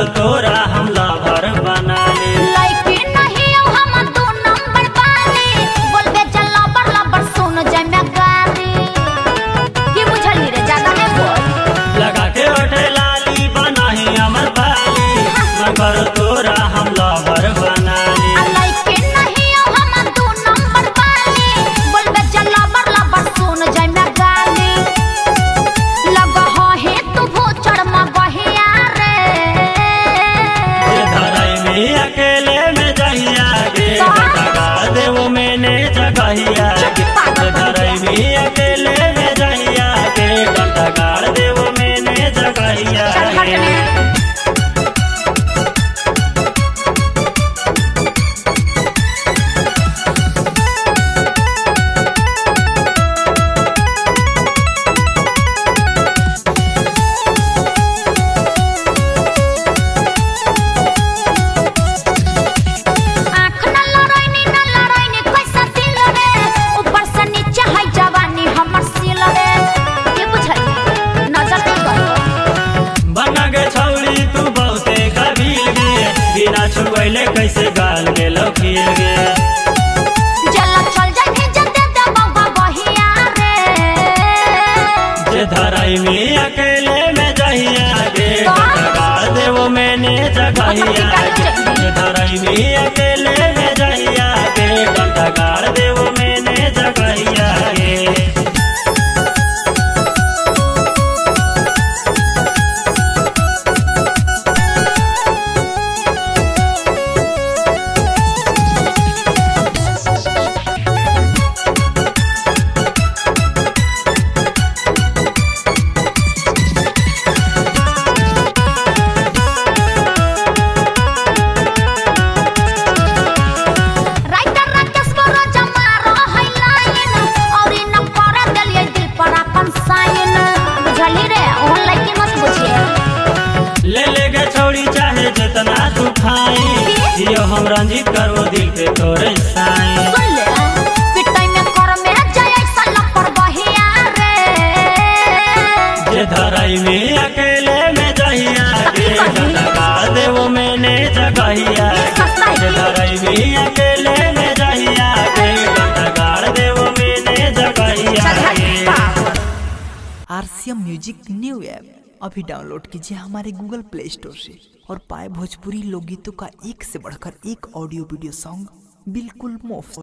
तोरा हम लवर बना ले। लइके नहीं हम 2 नंबर वाले बोलबे चल लवर लवर सुन जमे गाली की बुझली रे ज्यादा नहीं बोल। लगा के ओठे लाली बनाही हमर बाली मगर तोरा हम लवर बना ले। लइके नहीं हम 2 नंबर वाले बोलबे चल लवर लवर सुन जमे गाली लग हे तू भोचड़ मगहिया रे। अकेले में जहिया गे लगा देव मैंने जगहिया भी अकेले में जहिया गे लगा देव मैंने जगहिया। छुएले कैसे गाल गे लखील गे जला चल जाए भेज दे दे बाबा बहिया रे। जे धराई में अकेले में जहिया गे लगा देव मैंने जगहिया गे। जे धराई में अकेले में जहिया गे लगा देव मैंने जगहिया गे। जितना तू खाई जियो हम रंजित करो दिल पे तोरे साईं। सुन ले पिटाई में कर में जाय साला पर बहिया रे। जे धराई में अकेले में जहिया गे लगा देव मैंने जगहिया। जे धराई में अकेले में जहिया गे लगा देव मैंने जगहिया। RCM म्यूजिक न्यू ऐप अभी डाउनलोड कीजिए हमारे गूगल प्ले स्टोर से और पाए भोजपुरी लोकगीतों का एक से बढ़कर एक ऑडियो वीडियो सॉन्ग बिल्कुल मुफ्त।